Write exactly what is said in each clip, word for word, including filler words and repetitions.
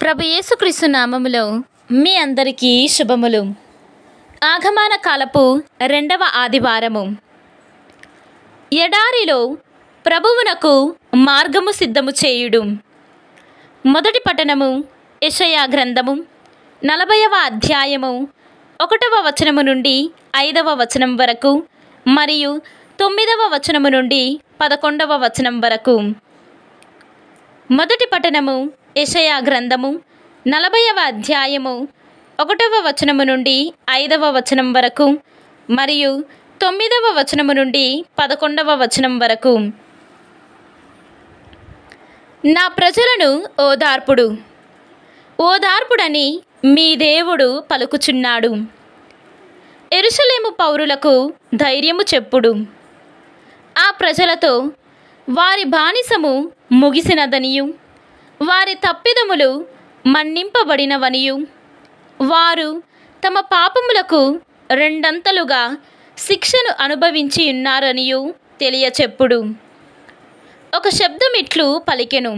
ప్రభు యేసుక్రీస్తు నామములో మీ అందరికీ శుభములు. ఆగమన కాలపు రెండవ ఆదివారము. ఎడారిలో ప్రభువునకు మార్గము సిద్ధము చేయుడు. మొదటి పట్టణము యెషయా గ్రంథము నలభైవ అధ్యాయము ఒకటవ వచనము నుండి ఐదవ వచనం వరకు మరియు తొమ్మిదవ వచనము నుండి పదకొండవ వచనం వరకు. మొదటి పట్టణము యెషయా గ్రంథము నలభైవ అధ్యాయము ఒకటవ వచనము నుండి ఐదవ వచనం వరకు మరియు తొమ్మిదవ వచనము నుండి పదకొండవ వచనం వరకు. నా ప్రజలను ఓదార్పుడు ఓదార్పుడని మీ దేవుడు పలుకుచున్నాడు. యెరూషలేము పౌరులకు ధైర్యము చెప్పుడు. ఆ ప్రజలతో వారి బానిసము ముగిసినదనియు వారి తప్పిదములు మన్నింపబడినవనియు వారు తమ పాపములకు రెండంతలుగా శిక్షను అనుభవించి ఉన్నారనియు తెలియచెప్పుడు. ఒక శబ్దమిట్లు పలికెను,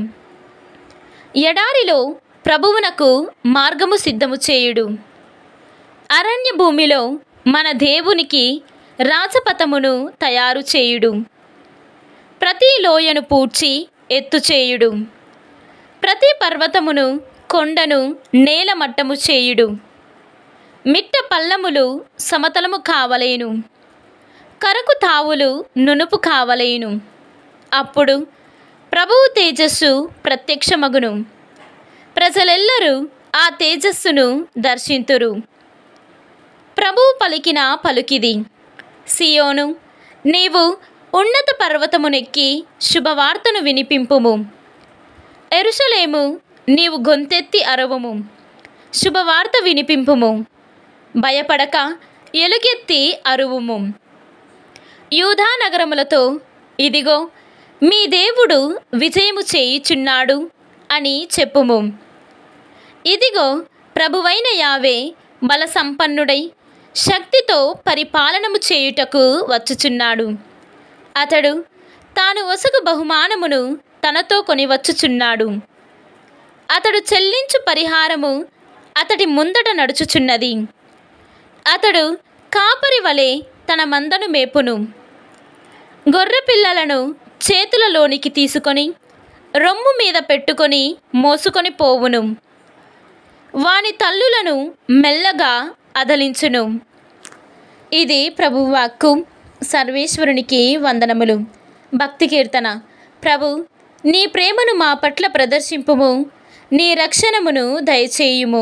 ఎడారిలో ప్రభువునకు మార్గము సిద్ధము చేయుడు. అరణ్య భూమిలో మన దేవునికి రాజపథమును తయారు చేయుడు. ప్రతి లోయను పూడ్చి ఎత్తు చేయుడు. ప్రతి పర్వతమును కొండను నేలమట్టము చేయుడు. మిట్ట పల్లములు సమతలము కావలేను, కరకు తావులు నునుపు కావలేను. అప్పుడు ప్రభువు తేజస్సు ప్రత్యక్షమగును. ప్రజలెల్లరూ ఆ తేజస్సును దర్శింతురు. ప్రభువు పలికిన పలుకిది, సియోను, నీవు ఉన్నత పర్వతమునెక్కి శుభవార్తను వినిపింపుము. యెరూషలేము, నీవు గొంతెత్తి అరవుము, శుభవార్త వినిపింపుము. భయపడక ఎలుగెత్తి అరువుము. యూదా నగరములతో, ఇదిగో మీ దేవుడు విజయము చేయుచున్నాడు అని చెప్పుము. ఇదిగో ప్రభువైన యావే బల సంపన్నుడై శక్తితో పరిపాలనము చేయుటకు వచ్చుచున్నాడు. అతడు తాను ఒసగు బహుమానమును తనతో కొని వచ్చుచున్నాడు. అతడు చెల్లించు పరిహారము అతడి ముందట నడుచుచున్నది. అతడు కాపరి వలె తన మందను మేపును. గొర్రె పిల్లలను చేతులలోనికి తీసుకొని రొమ్ము మీద పెట్టుకొని మోసుకొని పోవును. వాని తల్లులను మెల్లగా అదలించును. ఇది ప్రభువాక్కు. సర్వేశ్వరునికి వందనములు. భక్తి కీర్తన. ప్రభు, నీ ప్రేమను మా పట్ల ప్రదర్శింపుము, నీ రక్షణమును దయచేయుము.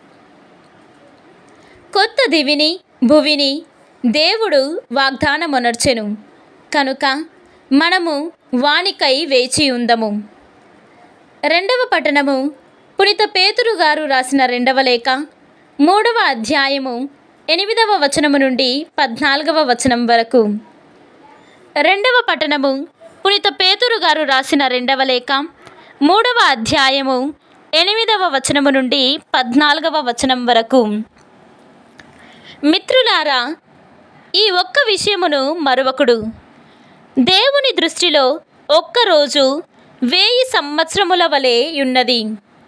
కొత్త దివిని భువిని దేవుడు వాగ్దానమునర్చెను కనుక మనము వానికై వేచి ఉందము. రెండవ పట్టణము పునీత పేతురు గారు రాసిన రెండవ లేఖ మూడవ అధ్యాయము ఎనిమిదవ వచనము నుండి పద్నాలుగవ వచనం వరకు. రెండవ పట్టణము పునీత పేతురు గారు రాసిన రెండవ లేఖ మూడవ అధ్యాయము ఎనిమిదవ వచనము నుండి పద్నాలుగవ వచనం వరకు. మిత్రులారా, ఈ ఒక్క విషయమును మరువకుడు. దేవుని దృష్టిలో ఒక్కరోజు వేయి సంవత్సరముల వలె ఉన్నది.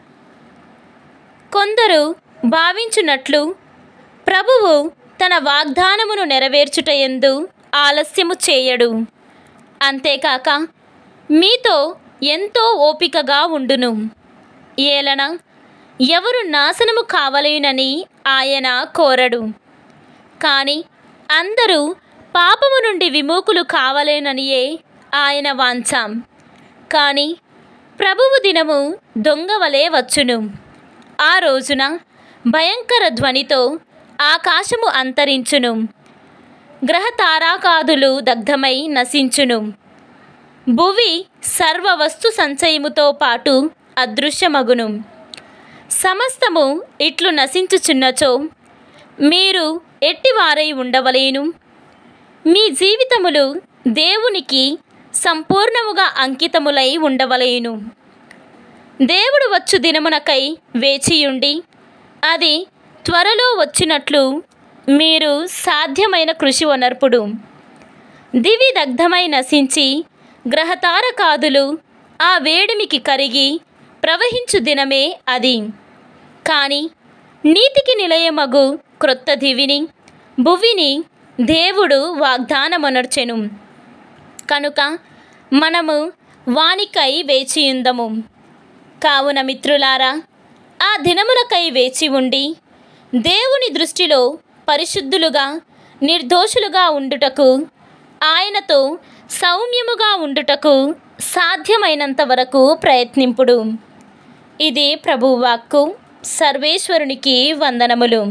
కొందరు భావించున్నట్లు ప్రభువు తన వాగ్దానమును నెరవేర్చుటయందు ఆలస్యము చేయడు. అంతేకాక మీతో ఎంతో ఓపికగా ఉండును. ఏలన ఎవరు నాశనము కావలేనని ఆయన కోరడు. కానీ అందరూ పాపము నుండి విముఖులు కావలేననియే ఆయన వాంఛాం. కానీ ప్రభువు దినము దొంగవలే వచ్చును. ఆ రోజున భయంకర ధ్వనితో ఆకాశము అంతరించును. గ్రహ తారాకాదులు దగ్ధమై నశించును. భువి సర్వ వస్తు సంచయముతో పాటు అదృశ్యమగును. సమస్తము ఇట్లు నశించుచున్నచో మీరు ఎట్టివారై ఉండవలేను? మీ జీవితములు దేవునికి సంపూర్ణముగా అంకితములై ఉండవలేను. దేవుడు వచ్చు దినమునకై వేచియుండి అది త్వరలో వచ్చినట్లు మీరు సాధ్యమైన కృషి వనర్పుడు. దివి దగ్ధమై నశించి గ్రహతారకాదులు ఆ వేడిమికి కరిగి ప్రవహించు దినమే అది. కానీ నీతికి నిలయమగు క్రొత్త దివిని భువిని దేవుడు వాగ్దానమనర్చెను. కనుక మనము వానికై వేచియుందము. కావున మిత్రులారా, ఆ దినములకై వేచి ఉండి దేవుని దృష్టిలో పరిశుద్ధులుగా నిర్దోషులుగా ఉండుటకు, ఆయనతో సౌమ్యముగా ఉండుటకు సాధ్యమైనంత వరకు ప్రయత్నింపుడు. ఇది ప్రభువాక్కు. సర్వేశ్వరునికి వందనములు.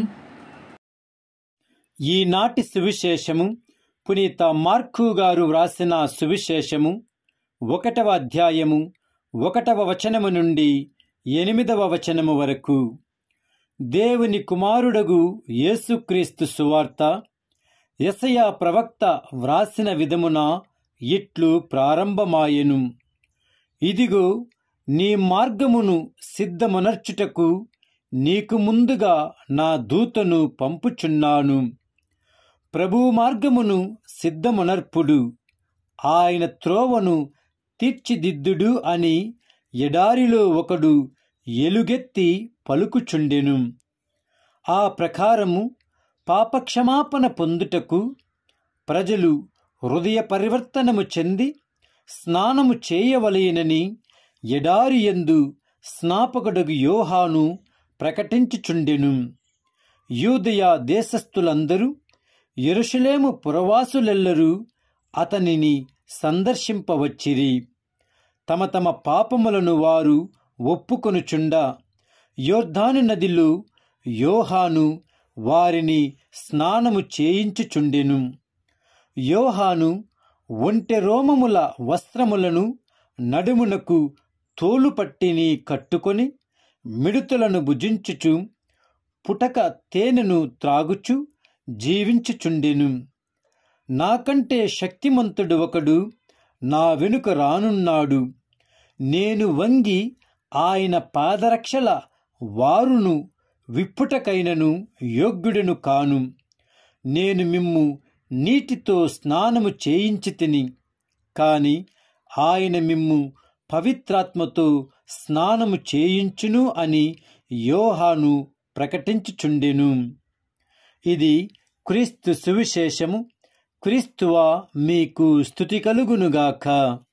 ఈనాటి సువిశేషము పునీత మార్కు గారు వ్రాసిన సువిశేషము ఒకటవ అధ్యాయము ఒకటవ వచనము నుండి ఎనిమిదవ వచనము వరకు. దేవుని కుమారుడగు యేసుక్రీస్తు సువార్త యెషయా ప్రవక్త వ్రాసిన విధమున ఇట్లు ప్రారంభమాయెను. ఇదిగో, నీ మార్గమును సిద్ధమనర్చుటకు నీకు ముందుగా నా దూతను పంపుచున్నాను. ప్రభువు మార్గమును సిద్ధమనర్పుడు, ఆయన త్రోవను తీర్చిదిద్దుడు అని ఎడారిలో ఒకడు ఎలుగెత్తి పలుకుచుండెను. ఆ ప్రకారము పాపక్షమాపణ పొందుటకు ప్రజలు హృదయ పరివర్తనము చెంది స్నానము చేయవలెనని ఎడారియందు స్నాపకుడగు యోహాను ప్రకటించుచుండెను. యూదయ దేశస్థులందరూ, యెరూషలేము పురవాసులెల్లరూ అతనిని సందర్శింపవచ్చిరి. తమ తమ పాపములను వారు ఒప్పుకొనుచుండా యొర్దాను నదిలో యోహాను వారిని స్నానము చేయించుచుండెను. యోహాను ఒంటె రోమముల వస్త్రములను నడుమునకు తోలుపట్టిని కట్టుకొని మిడుతలను భుజించుచు పుటక తేనెను త్రాగుచు జీవించుచుండెను. నాకంటే శక్తిమంతుడు ఒకడు నా వెనుక రానున్నాడు. నేను వంగి ఆయన పాదరక్షల వారును విప్పుటకైనను యోగ్యుడను కాను. నేను మిమ్ము నీటితో స్నానము చేయించితిని, కాని ఆయన మిమ్ము పవిత్రాత్మతో స్నానము చేయించును అని యోహాను ప్రకటించుచుండెను. ఇది క్రీస్తు సువిశేషము. క్రీస్తువా మీకు స్తుతి కలుగునుగాక.